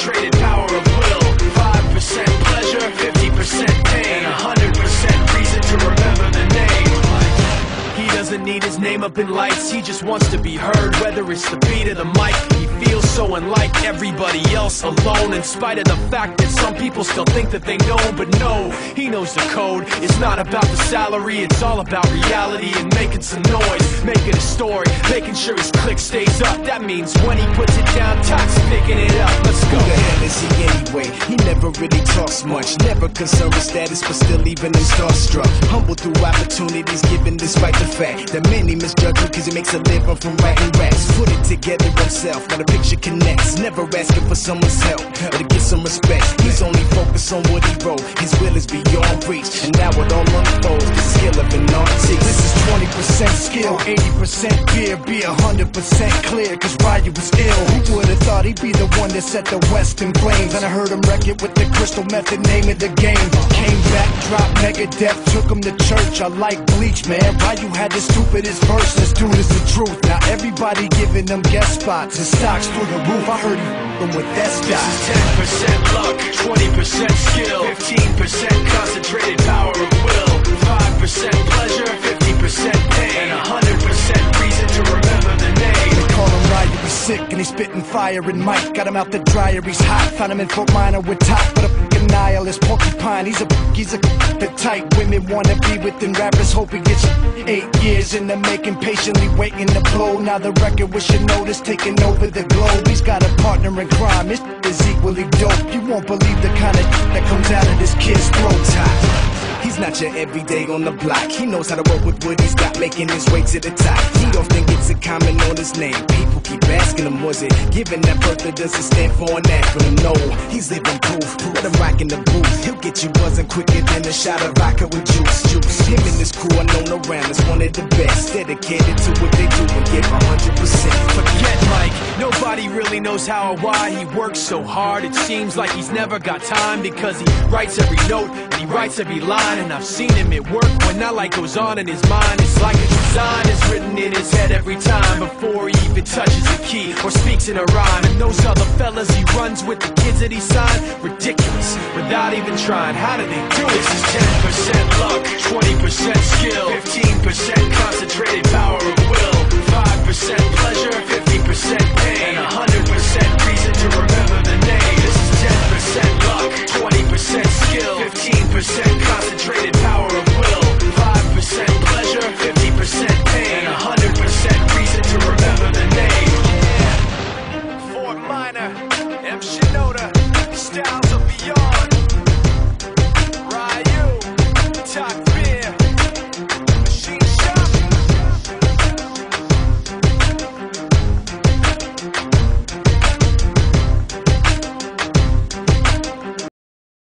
concentrated power of will. 5% pleasure, 50% pain, 100% reason to remember the name. He doesn't need his name up in lights, he just wants to be heard, whether it's the beat of the mic. He feels so unlike everybody else, alone, in spite of the fact that some people still think that they know. But no, he knows the code. It's not about the salary, it's all about reality and making some noise, making a story, making sure his click stays up. That means when he puts it down, Tox picking it up. Let's go. Who the hell is he anyway? He never really talks much, never concerned with status, but still leaving him starstruck. Humble through opportunities given despite the fact that many misjudge him cause he makes a living from writing raps. Put it together himself, got a picture connects, never asking for someone's help or to get some respect. He's only focused on what he wrote, his will is beyond reach, and now it all unfolds, the skill of an artist. This is 20% skill, 80% fear, be 100% clear, cause Ryu was ill. Who would've thought he'd be the one that set the West in flames? And I heard him wreck it with the Crystal Method, name of the game. Came back, dropped Megadeth, took him to church. I like Bleach, man. Ryu had the stupidest verse, this dude is the truth. Now everybody giving them guest spots and stocks through the roof. I heard him with that stock. This is 10% luck, 20% skill, 15% concentrated power of will, 5% pleasure, 50% pain, 100% reason to remember the name. They call him Ryu, he's sick and he's spitting fire and Mike got him out the dryer, he's hot. Found him in Fort Minor with top, but a fucking nihilist porcupine. He's a the type women wanna be with, and rappers hope he gets 8 years in the making, patiently waiting to blow. Now the record with your notice taking over the globe. He's got a partner in crime, his is equally dope. You won't believe the kind of that comes out of this kid's throat. He's not your everyday on the block. He knows how to work with what he's got, making his way to the top. He often gets a comment on his name. People keep asking him, was it given that birth or does it stand for an acronym? No, he's living proof. Let him rock in the booth. He'll get you buzzing quicker than a shot of vodka with juice. Him and his crew are known around as one of the best, dedicated to what they do and give 100%. Forget Mike, nobody really knows how or why he works so hard. It seems like he's never got time, because he writes every note and he writes every line. And I've seen him at work when that light goes on in his mind. It's like a design is written in his head every time, before he even touches a key or speaks in a rhyme. And those other fellas he runs with, the kids that he signed, ridiculous, without even trying. How do they do it? This is 10% luck, 20% skill, 15% concentrated power of will, 5% pleasure.